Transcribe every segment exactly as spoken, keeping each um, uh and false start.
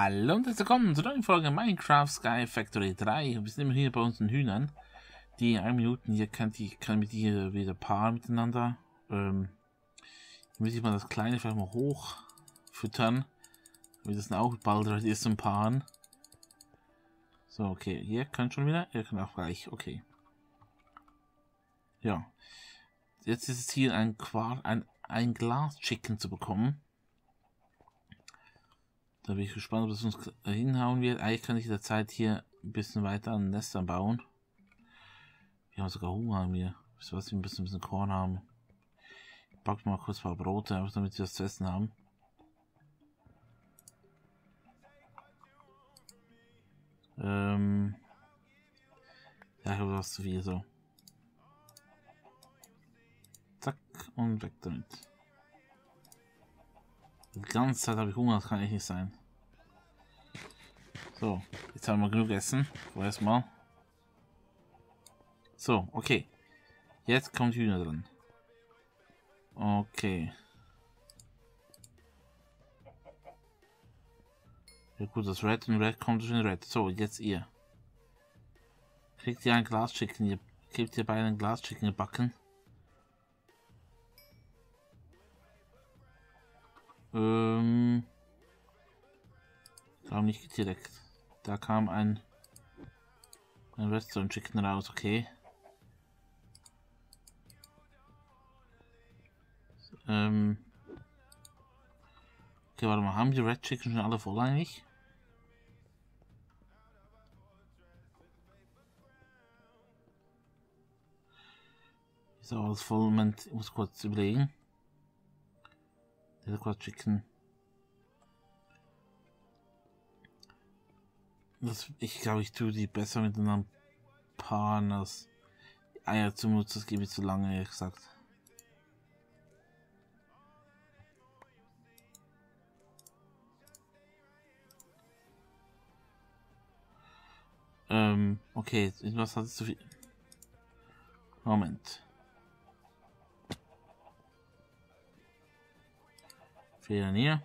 Hallo und herzlich willkommen zur neuen Folge Minecraft Sky Factory drei. Wir sind immer hier bei unseren Hühnern. Die ein Minuten hier könnt ihr kann mit hier wieder paaren miteinander. Ähm, hier muss ich mal das kleine vielleicht mal hoch füttern. Damit das dann auch bald ready ist zum Paaren. So, okay, ihr könnt schon wieder, ihr könnt auch gleich, okay. Ja. Jetzt ist das Ziel, ein Quar ein, ein Glas Chicken zu bekommen. Da bin ich gespannt, ob das uns hinhauen wird. Eigentlich kann ich in der Zeit hier ein bisschen weiter an Nestern bauen. Wir haben sogar Hunger an mir. Wisst ihr was, wir ein bisschen, ein bisschen Korn haben. Ich backe mal kurz ein paar Brote, einfach damit wir was zu essen haben. Ähm. Ja, ich habe was zu viel, so. Zack, und weg damit. Die ganze Zeit habe ich Hunger, das kann echt nicht sein. So, jetzt haben wir genug Essen. Vorerst mal. So, okay. Jetzt kommt Hühner drin. Okay. Ja gut, das Red und Red kommt schon in Red. So, jetzt ihr. Kriegt ihr ein Glas Chicken? Ihr kriegt ihr beide ein Glas Chicken gebacken. Ähm. Kam nicht direkt. Da kam ein, ein Redstone Chicken raus, okay. Ähm. Okay, warte mal, haben die Red Chicken schon alle voll eigentlich? Ist auch alles voll, Moment, ich muss kurz überlegen. Der Quad Chicken. Das, ich glaube, ich tue die besser mit einem Paaren als Eier zu nutzen. Das gebe ich zu lange, ehrlich gesagt. Ähm, okay, was hat es zu viel? Moment. Fehler hier.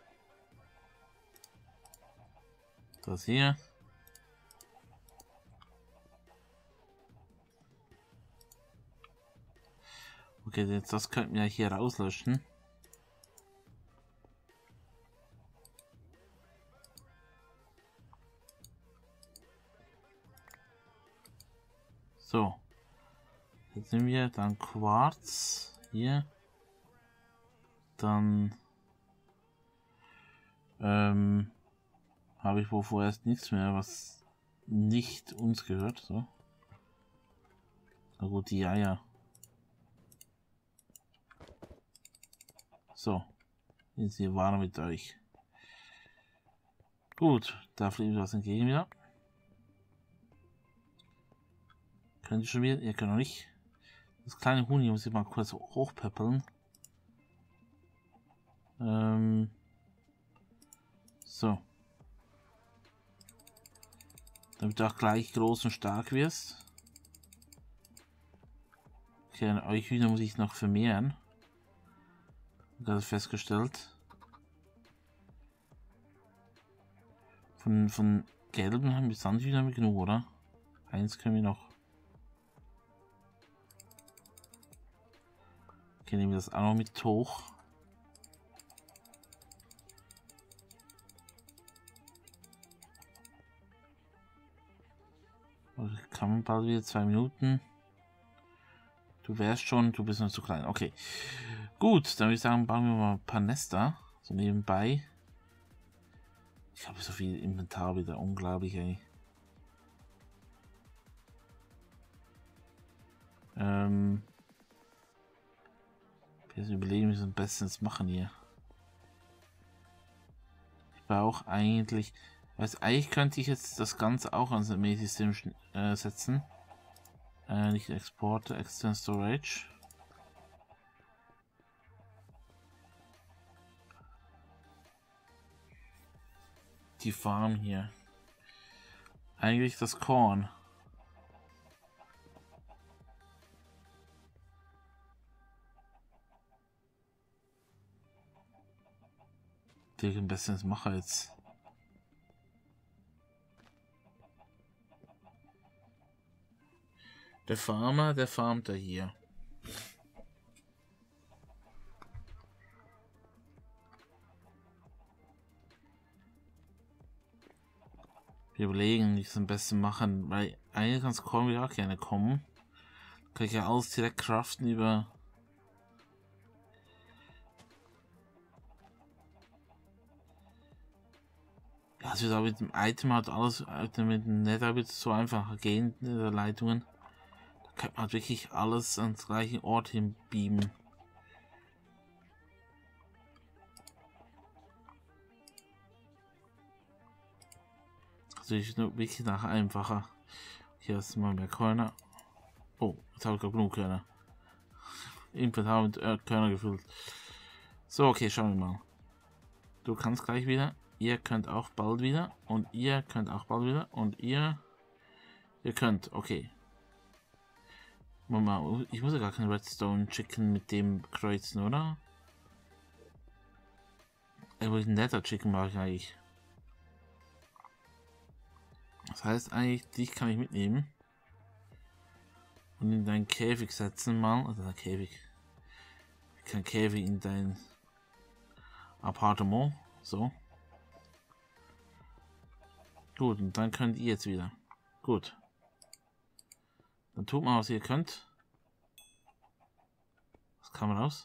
Das hier. Okay, jetzt das könnten wir hier rauslöschen. So. Jetzt nehmen wir dann Quarz hier. Dann ähm, habe ich wohl vorerst nichts mehr, was nicht uns gehört. So. Na gut, die Eier. So. Jetzt hier waren mit euch. Gut, da fliegt was entgegen wieder. Könnt ihr schon wieder? Ihr könnt noch nicht. Das kleine Huhn hier muss ich mal kurz hochpeppeln. Ähm. So. Damit du auch gleich groß und stark wirst. Okay, euch Hühner muss ich noch vermehren. Gerade festgestellt. Von, von gelben haben wir Sandhühner mit genug, oder? Eins können wir noch. Okay, nehmen wir das auch noch mit hoch. Kann man bald wieder zwei Minuten. Du wärst schon, du bist noch zu klein. Okay. Gut, dann würde ich sagen, bauen wir mal ein paar Nester. So nebenbei. Ich habe so viel Inventar wieder. Unglaublich, ey. Ähm. Jetzt überlegen, wie wir es am besten machen hier. Ich brauche eigentlich. Weiß, eigentlich könnte ich jetzt das Ganze auch ans Armee-System äh, setzen. Äh, nicht Exporte, External Storage. Die Farm hier. Eigentlich das Korn. Die am besten mache jetzt. Der Farmer, der farmt da hier. Wir überlegen, wie ich es am besten machen, weil eigentlich ganz Korn will ich auch gerne kommen. Kann ich ja alles direkt craften über... Ja, es wird auch mit dem Item halt alles, mit dem Nether wird es so einfach gehen, in der Leitungen. Da kann man halt wirklich alles ans gleiche Ort hin beamen. Also ich nur wirklich nach einfacher. Hier ist mal mehr Körner. Oh, jetzt habe ich gerade genug Körner. Inventar mit äh, Körner gefüllt. So, okay, schauen wir mal. Du kannst gleich wieder. Ihr könnt auch bald wieder. Und ihr könnt auch bald wieder. Und ihr... Ihr könnt, okay. Mama, ich muss ja gar kein Redstone Chicken mit dem kreuzen, oder? Ich will ein Nether Chicken mache ich eigentlich. Das heißt eigentlich, dich kann ich mitnehmen. Und in deinen Käfig setzen mal. Also der Käfig. Kein Käfig in dein Appartement. So. Gut, und dann könnt ihr jetzt wieder. Gut. Dann tut mal, was ihr könnt. Was kam raus?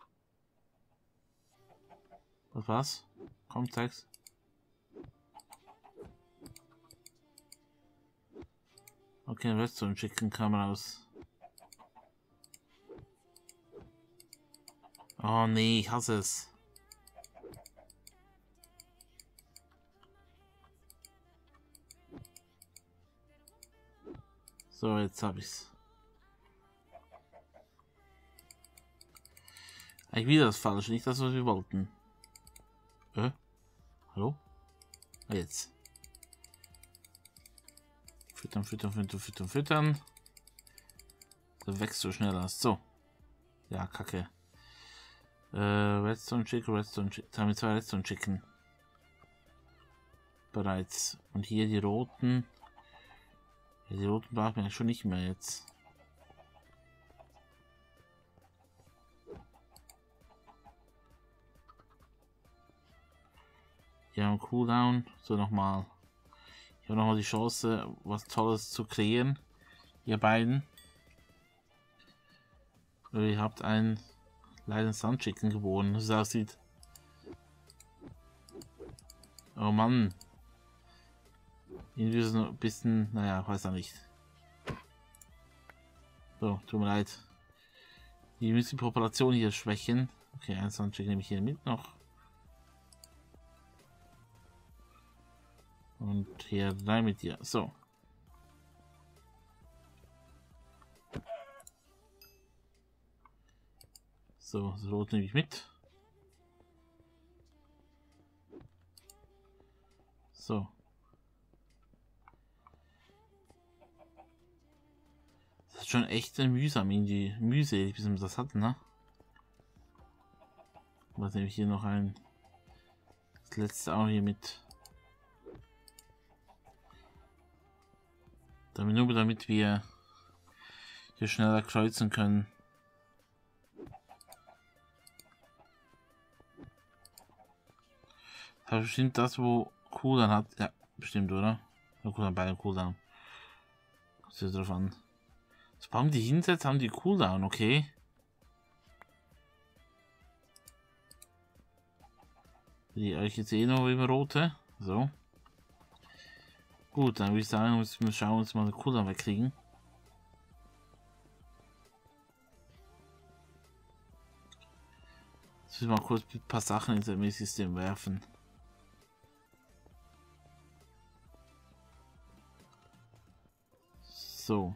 Was war's? Komm, zeig's. Okay, Redstone Chicken kam raus. Oh nee, ich hasse es. So, jetzt habe ich's. Eigentlich wieder das Falsche, nicht das, was wir wollten. Äh? Hallo? Ah, jetzt. Füttern, füttern, füttern, füttern, füttern. Da wächst du schneller. So. Ja, kacke. Äh, Redstone Chicken, Redstone Chicken. Jetzt haben wir zwei Redstone Chicken. Bereits. Und hier die roten. Ja, die roten brauchen wir schon nicht mehr jetzt. Wir haben Cooldown. So, nochmal. Ich habe nochmal die Chance, was Tolles zu kreieren. Ihr beiden. Ihr habt einen leider Sandchicken geboren, wie es aussieht. Oh Mann. Irgendwie ist es noch ein bisschen, naja, weiß er nicht. So, tut mir leid. Die müssen die Population hier schwächen. Okay, ein Sandchicken nehme ich hier mit noch. Und hier rein mit dir. So. So, das Rot nehme ich mit. So. Das ist schon echt mühsam, irgendwie mühselig, bis wir das hatten, ne? Was nehme ich hier noch ein? Das letzte auch hier mit. Damit nur damit wir hier schneller kreuzen können. Das ist bestimmt das, wo Cooldown hat. Ja, bestimmt, oder? Ja, Cooldown bei Cooldown. Kommt ja drauf an. So, warum die hinsetzt, haben die Cooldown, okay? Die euch jetzt eh noch über rote. So. Gut, dann würde ich sagen, müssen wir schauen, dass wir mal den Cooldown wegkriegen. Jetzt müssen wir mal kurz ein paar Sachen ins Armeesystem werfen. So.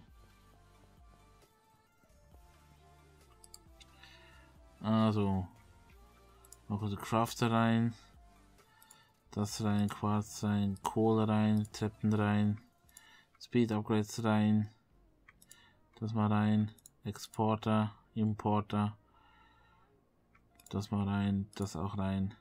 Also. Noch kurz Crafter rein. Das rein, Quarz rein, Kohle rein, Treppen rein, Speed Upgrades rein. Das mal rein. Exporter, Importer. Das mal rein, das auch rein.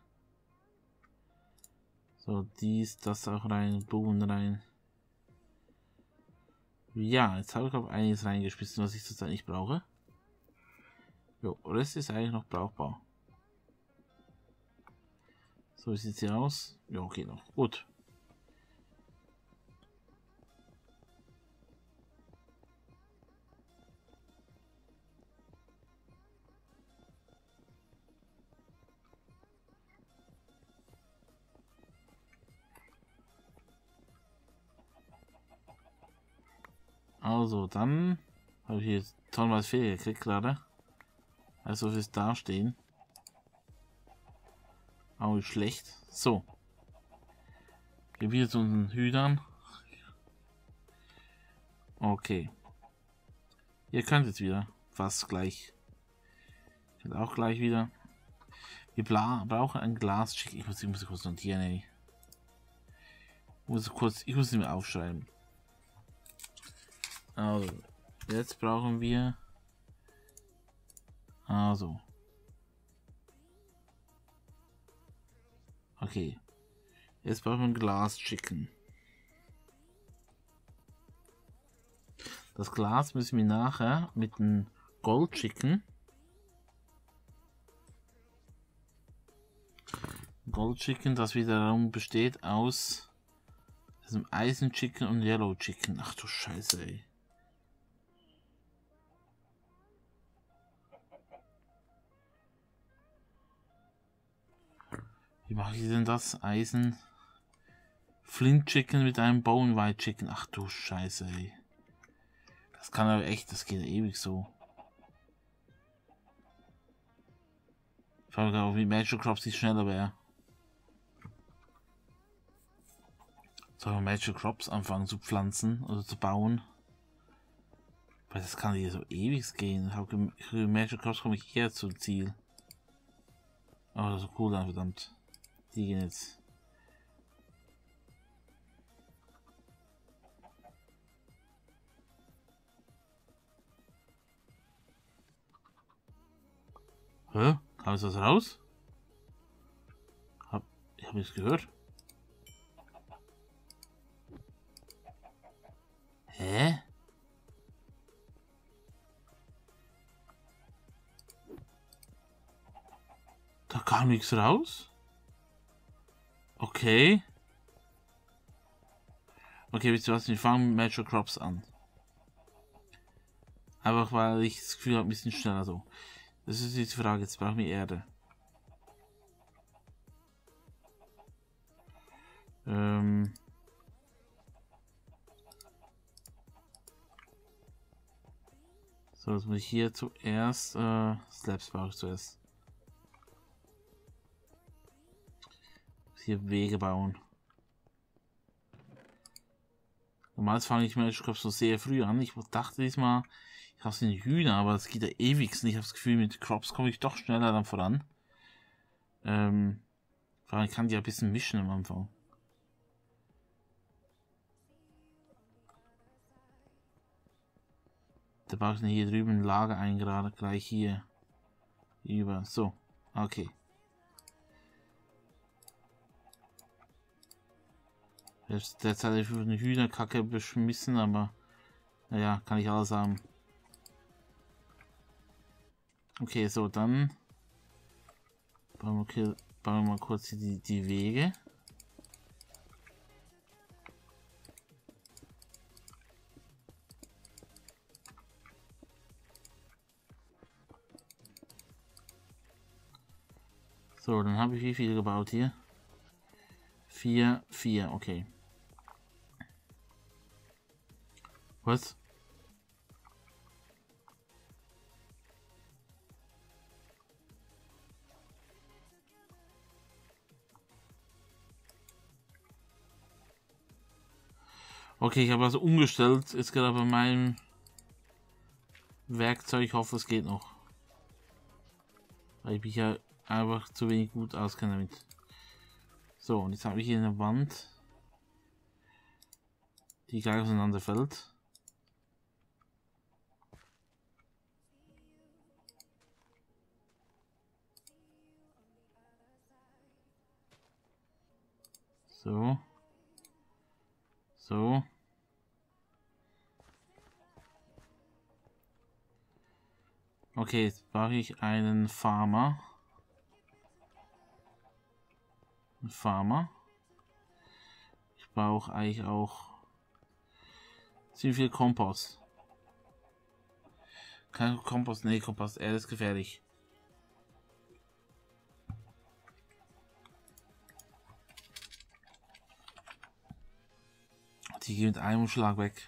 So, dies, das auch rein, Boom rein. Ja, jetzt habe ich glaube einiges reingeschmissen, was ich zurzeit nicht brauche. Jo, Rest ist eigentlich noch brauchbar. So, wie sieht es hier aus? Ja, okay, noch. Gut. Also, dann habe ich hier tonnenweise Fehler gekriegt gerade. Also, fürs Dastehen. Auch nicht schlecht. So. Hier wieder zu unseren Hühnern. Okay. Ihr könnt jetzt wieder. Fast gleich. Ich will auch gleich wieder. Wir brauchen ein Glas. Ich muss, ich muss kurz notieren, ey. Ich muss kurz, ich muss ihn mir aufschreiben. Also, jetzt brauchen wir. Also. Okay. Jetzt brauchen wir ein Glas Chicken. Das Glas müssen wir nachher mit einem Gold Chicken. Gold Chicken, das wiederum besteht aus diesem Eisen Chicken und Yellow Chicken. Ach du Scheiße, ey. Wie mache ich denn das? Eisen Flint Chicken mit einem Bone White Chicken. Ach du Scheiße, ey. Das kann aber echt, das geht ewig so. Ich frage auch, wie Magic Crops nicht schneller wäre. Sollen wir Magic Crops anfangen zu pflanzen oder zu bauen? Weil das kann hier so ewig gehen. Für Magic Crops komme ich eher zum Ziel. Oh, das ist so cool dann, verdammt. Die gehen jetzt. Hä? Kam jetzt was raus? Hab, ich habe nichts gehört. Hä? Da kam nichts raus? Okay. Okay, wisst ihr was? Wir fangen mit Magic Crops an. Einfach weil ich das Gefühl habe, ein bisschen schneller so. Das ist die Frage. Jetzt brauchen wir Erde. Ähm. So, jetzt muss ich hier zuerst. Äh, Slabs brauche ich zuerst. Hier Wege bauen. Normalerweise fange ich Magic Crops so sehr früh an. Ich dachte diesmal, ich habe den Hühner, aber das geht ja ewig. Ich habe das Gefühl, mit Crops komme ich doch schneller dann voran. Ähm, vor allem kann die ja ein bisschen mischen am Anfang. Da brauche ich hier drüben ein Lager eingeladen, gleich hier über. So, okay. Jetzt derzeit habe ich eine Hühnerkacke beschmissen, aber naja, kann ich alles haben. Okay, so dann bauen wir, bauen wir mal kurz die, die Wege. So, dann habe ich wie viel gebaut hier? Vier, vier, okay. Was? Okay, ich habe also umgestellt. Ist gerade bei meinem Werkzeug. Ich hoffe, es geht noch. Weil ich mich ja einfach zu wenig gut auskenne damit. So, und jetzt habe ich hier eine Wand, die gleich auseinander fällt. So. So. Okay, jetzt brauche ich einen Farmer. Ein Farmer. Ich brauche eigentlich auch ziemlich viel Kompost. Kein Kompost, nee, Kompost, er ist gefährlich. Die gehen mit einem Schlag weg.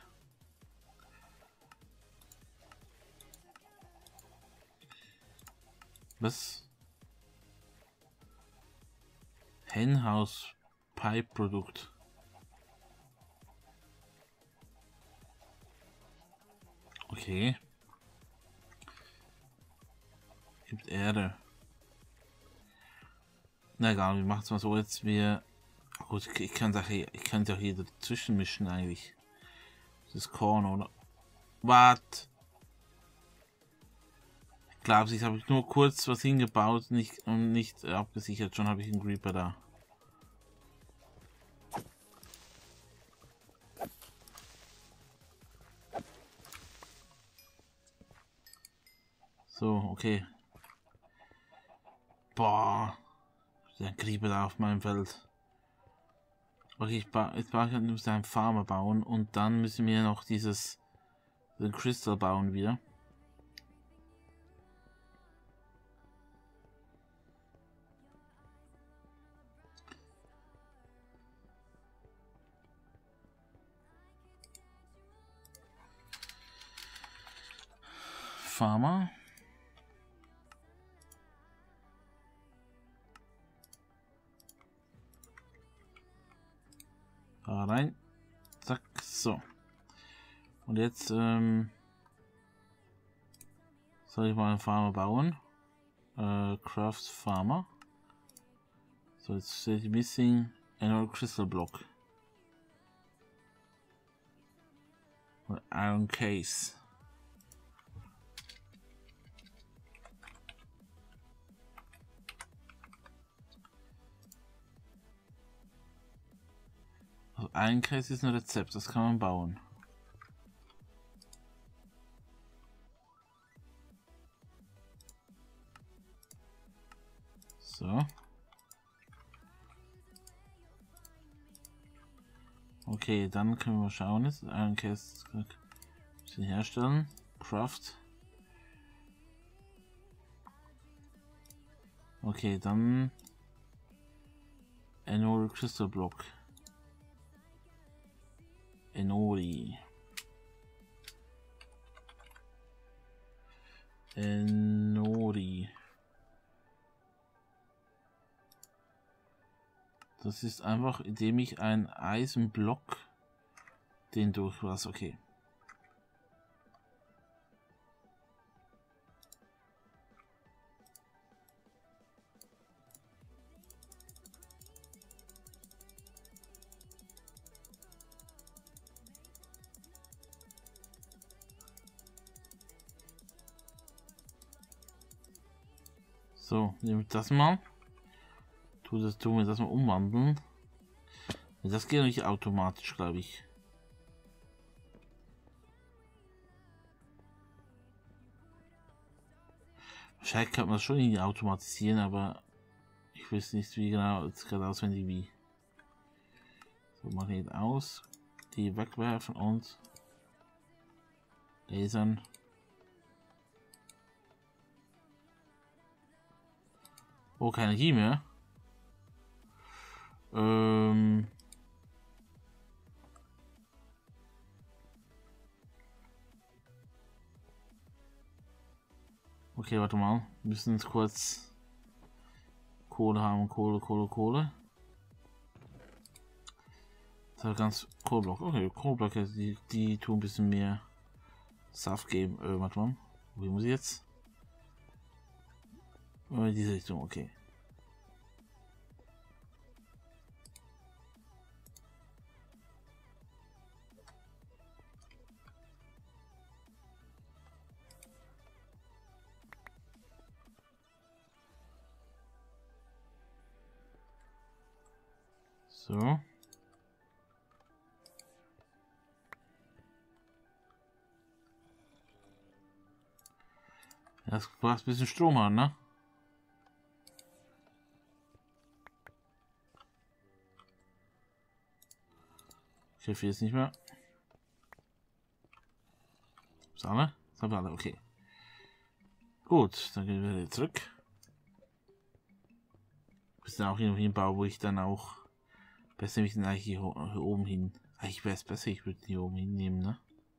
Was? Henhouse Pipe Produkt. Okay. Gibt Erde. Na egal, wir machen es mal so jetzt. Wir. Gut, ich kann da hier, ich kann ja hier dazwischen mischen eigentlich. Das ist Korn oder. Was? Ich glaube, ich habe nur kurz was hingebaut nicht, und nicht abgesichert. Schon habe ich einen Creeper da. So, okay. Boah. Der Creeper da auf meinem Feld. Okay, ich ba jetzt brauche ich muss einen Farmer bauen und dann müssen wir noch dieses den Crystal bauen wieder. Farmer. Da rein. Zack, so. Und jetzt ähm, soll ich mal einen Farmer bauen. Äh, Craft Farmer. So, jetzt steht Missing Emerald Crystal Block. Und Iron Case. Also Iron Case ist ein Rezept, das kann man bauen. So. Okay, dann können wir schauen jetzt. Iron Case herstellen. Craft. Okay, dann Emerald Crystal Block. Enori. Enori. Das ist einfach, indem ich einen Eisenblock den durchlasse. Okay. So, nehme ich das mal. Tu das, tun wir das mal umwandeln. Das geht nicht automatisch, glaube ich. Wahrscheinlich kann man das schon irgendwie automatisieren, aber ich weiß nicht, wie genau, jetzt gerade auswendig wie. So, Magnet aus, die wegwerfen und lasern. Oh, keine Energie mehr. Ähm. Okay, warte mal. Wir müssen jetzt kurz Kohle haben. Kohle, Kohle, Kohle. Das ist ganz Kohleblock. Okay, Kohleblöcke, die, die tun ein bisschen mehr Saft geben. Äh, warte mal. Wie muss ich jetzt? In diese Richtung, okay. So. Ja, du brauchst ein bisschen Strom an, ne? Ich helfe jetzt nicht mehr. Ist alle? Das haben wir alle, okay. Gut, dann gehen wir wieder zurück. Bis dann auch irgendwie ein Bau, wo ich dann auch besser mich dann eigentlich hier, hier oben hin. Eigentlich wäre es besser, ich würde hier oben hinnehmen, ne?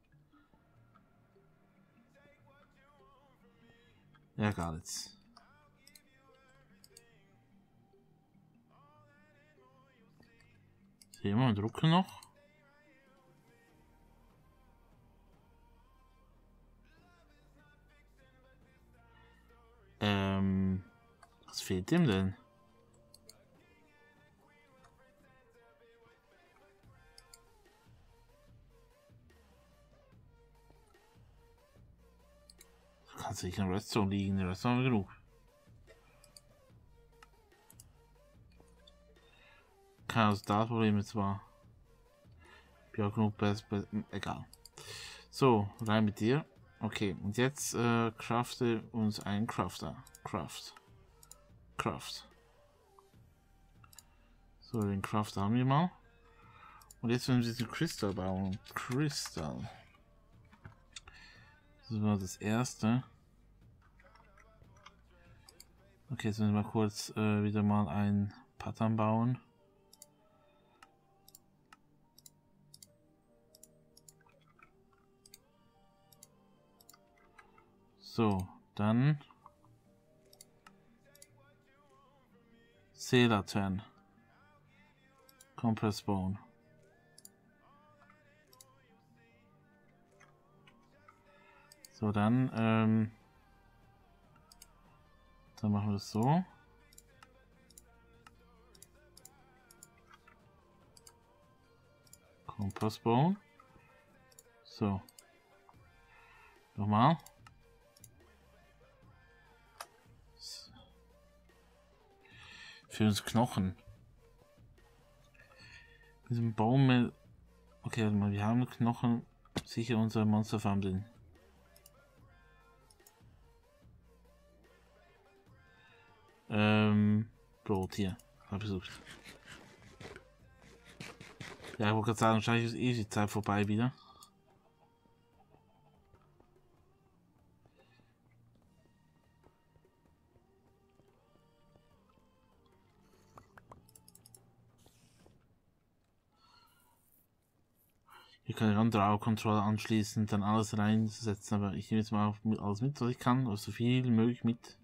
Ja, gar nichts. Sehen wir mal, drucken noch. Ähm, was fehlt dem denn? Kann sich in Redstone liegen, der Redstone genug. Kann also da Probleme zwar. Ja, genug besser, egal. So, rein mit dir. Okay, und jetzt äh, crafte uns ein Crafter. Craft. Craft. So, den Crafter haben wir mal. Und jetzt werden wir diesen Crystal bauen. Crystal. Das war das erste. Okay, jetzt müssen wir mal kurz äh, wieder mal ein Pattern bauen. So, dann Seelaten. Compress Bone. So, dann, ähm, dann machen wir das so. Compress Bone. So. Nochmal. Für uns Knochen. Mit dem Baum. Okay, warte mal, wir haben Knochen. Sicher unser Monsterfarm drin. Ähm, Brot hier. Hab besucht. Ja, ich wollte gerade sagen, wahrscheinlich ist eh die Zeit vorbei wieder. Hier kann ich andere Augencontroller anschließen, dann alles reinsetzen, aber ich nehme jetzt mal alles mit, was ich kann, also so viel möglich mit.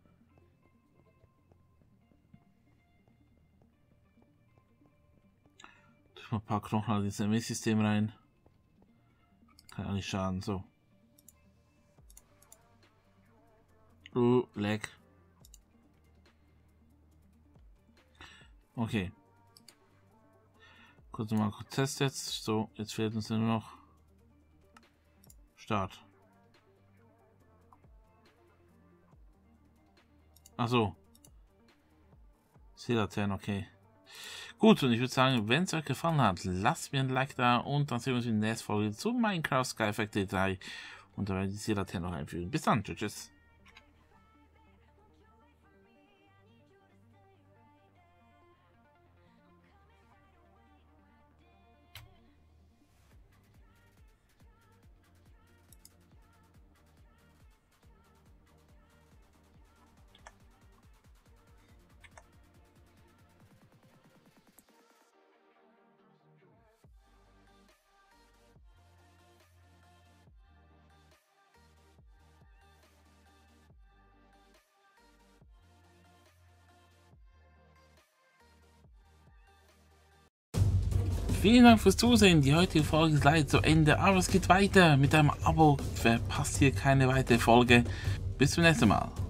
Durch mal ein paar Knochen in das M S-System rein. Kann ja nicht schaden, so. Oh, lag. Okay. Kurz mal Test jetzt. So, jetzt fehlt uns nur noch Start. Achso. Seelaten, okay. Gut, und ich würde sagen, wenn es euch gefallen hat, lasst mir ein Like da und dann sehen wir uns in der nächsten Folge zu Minecraft Sky Factory drei und da werde ich die Seelaten noch einfügen. Bis dann, tschüss. Vielen Dank fürs Zusehen. Die heutige Folge ist leider zu Ende, aber es geht weiter. Mit einem Abo verpasst ihr keine weitere Folge. Bis zum nächsten Mal.